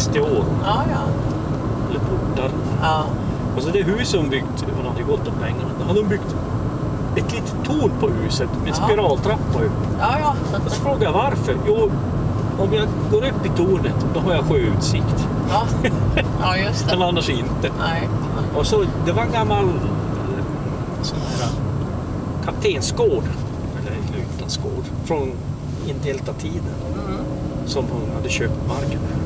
60 år. Ja, ja. Eller portar. Ja. Och så det huset hon byggt, hon hade gått om pengarna. Då hade hon byggt ett litet torn på huset med en spiraltrappa upp. Ja, ja. Och så frågade jag varför. Jo, om jag går upp i tornet, då har jag sjöutsikt. Ja, ja just det. Men annars inte. Nej. Och så, det var en gammal sån här kaptensgård, eller lutnadsgård, från indelta tiden. Som hon hade köpt marken.